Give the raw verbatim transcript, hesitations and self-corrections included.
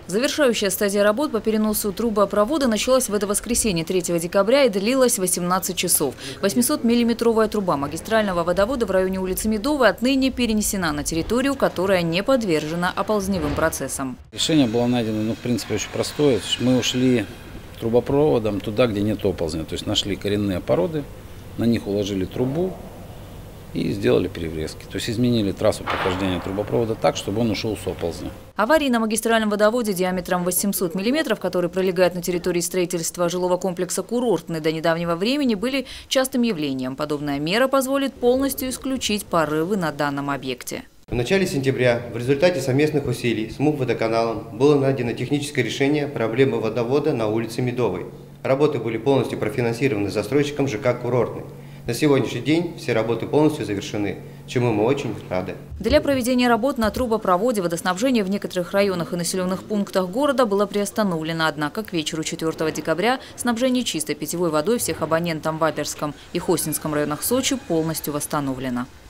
Завершающая стадия работ по переносу трубопровода началась в это воскресенье, третьего декабря, и длилась восемнадцать часов. восьмисотмиллиметровая труба магистрального водовода в районе улицы Медовой отныне перенесена на территорию, которая не подвержена оползневым процессам. Решение было найдено, ну, в принципе, очень простое. Мы ушли трубопроводом туда, где нет оползня. То есть нашли коренные породы, на них уложили трубу и сделали переврезки. То есть изменили трассу прохождения трубопровода так, чтобы он ушел с оползня. Аварии на магистральном водоводе диаметром восемьсот миллиметров, который пролегает на территории строительства жилого комплекса «Курортный», до недавнего времени были частым явлением. Подобная мера позволит полностью исключить порывы на данном объекте. В начале сентября в результате совместных усилий с МУП-водоканалом было найдено техническое решение проблемы водовода на улице Медовой. Работы были полностью профинансированы застройщиком ЖК «Курортный». На сегодняшний день все работы полностью завершены, чему мы очень рады. Для проведения работ на трубопроводе водоснабжение в некоторых районах и населенных пунктах города было приостановлено. Однако к вечеру четвёртого декабря снабжение чистой питьевой водой всех абонентам в Аперском и Хостинском районах Сочи полностью восстановлено.